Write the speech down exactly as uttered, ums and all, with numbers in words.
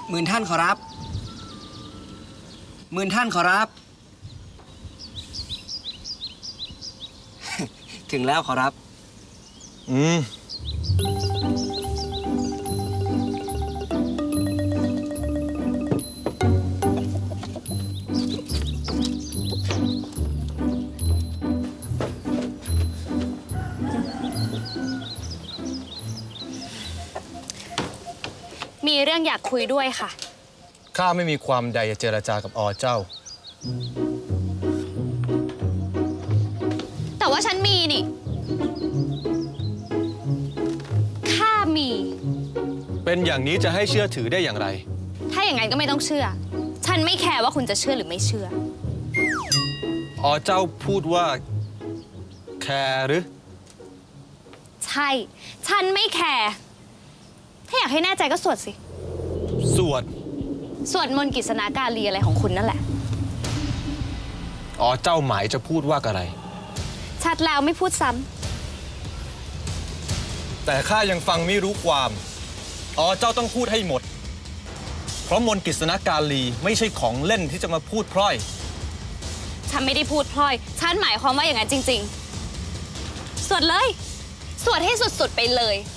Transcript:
หมื่นท่านขอรับหมื่นท่านขอรับ ถึงแล้วขอรับอืมมีเรื่องอยากคุยด้วยค่ะข้าไม่มีความใดจะเจรจากับอเจ้าแต่ว่าฉันมีนี่ข้ามีเป็นอย่างนี้จะให้เชื่อถือได้อย่างไรถ้าอย่างนั้นก็ไม่ต้องเชื่อฉันไม่แคร์ว่าคุณจะเชื่อหรือไม่เชื่ออเจ้าพูดว่าแคร์หรือใช่ฉันไม่แคร์ถ้าอยากให้แน่ใจก็สวดสิสวดสวดมนต์กฤษณากาลีอะไรของคุณนั่นแหละอ๋อเจ้าหมายจะพูดว่าอะไรชัดแล้วไม่พูดซ้ำแต่ข้ายังฟังไม่รู้ความอ๋อเจ้าต้องพูดให้หมดเพราะมนต์กฤษณากาลีไม่ใช่ของเล่นที่จะมาพูดพร่อยฉันไม่ได้พูดพร่อยฉันหมายความว่าอย่างนั้นจริงๆสวดเลยสวดให้สุดๆไปเลย